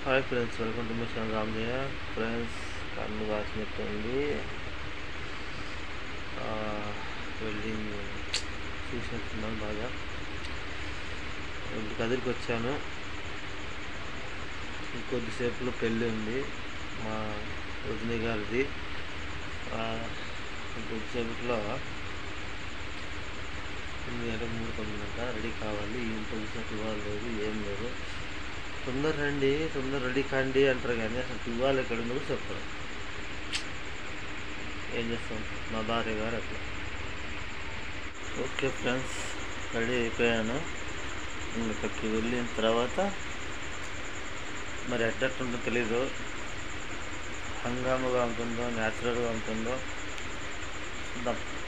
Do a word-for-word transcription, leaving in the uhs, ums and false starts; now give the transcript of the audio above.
Hi friends, welcome to my channel Ramajaya. Friends, కన్ను కాసినట్టుంది. Welding చూసినట్టున్నాను బాగా. ఇప్పుడు కదిరికి వచ్చాను. ఇంకొద్దిసేపులో పెళ్ళి ఉంది మా వదిన గారిది. ఇంకొద్దిసేపట్లో ఎనిమిది గంటలకు మూడు తొమ్మిదంట రెడీ కావాలి. ఇంకొద్దిసేపు ఇవ్వాలి లేదు, ఏం లేదు. తొందర రండి, తొందర రెడీ కాండి అంటారు కానీ అసలు ఇవ్వాలి ఎక్కడ ఉందో చెప్పరు. ఏం చేస్తాం, మా భార్య గారు అట్లా. ఓకే ఫ్రెండ్స్, రెడీ అయిపోయాను. ఇక్కడికి వెళ్ళిన తర్వాత మరి ఎట్టట్టుందో తెలీదు. హంగాముగా ఉంటుందో న్యాచురల్గా ఉంటుందో చూద్దాం.